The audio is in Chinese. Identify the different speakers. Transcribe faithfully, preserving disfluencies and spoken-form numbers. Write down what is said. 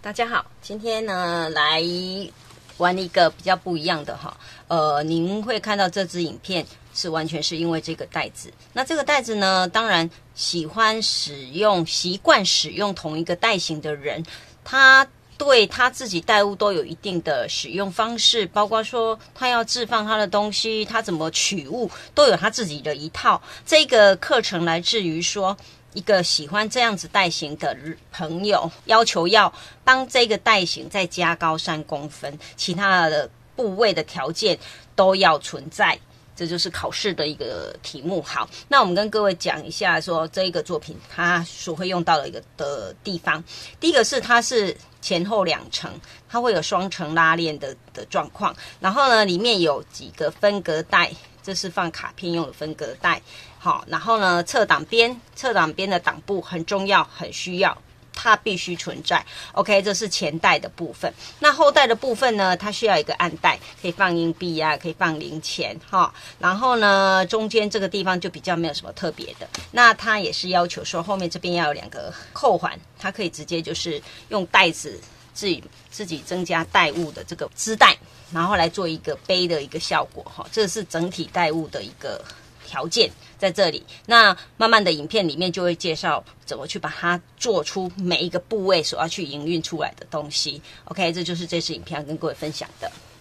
Speaker 1: 大家好，今天呢来玩一个比较不一样的哈，呃，您会看到这支影片是完全是因为这个袋子。那这个袋子呢，当然喜欢使用、习惯使用同一个袋型的人，他对他自己袋物都有一定的使用方式，包括说他要置放他的东西，他怎么取物，都有他自己的一套。这个课程来自于说，一个喜欢这样子袋型的朋友要求要帮这个袋型再加高三公分，其他的部位的条件都要存在。这就是考试的一个题目。好，那我们跟各位讲一下说这一个作品它所会用到的一个的地方。第一个是它是前后两层，它会有双层拉链的的状况。然后呢，里面有几个分隔带，这是放卡片用的分隔带。好，然后呢，侧挡边，侧挡边的挡布很重要，很需要。它必须存在 ，OK， 这是前袋的部分。那后袋的部分呢，它需要一个暗袋，可以放硬币啊，可以放零钱哈。然后呢，中间这个地方就比较没有什么特别的。那它也是要求说，后面这边要有两个扣环，它可以直接就是用袋子自己自己增加袋物的这个支带，然后来做一个背的一个效果哈。这是整体袋物的一个条件在这里。那慢慢的影片里面就会介绍怎么去把它做出每一个部位所要去营运出来的东西。OK， 这就是这次影片要跟各位分享的。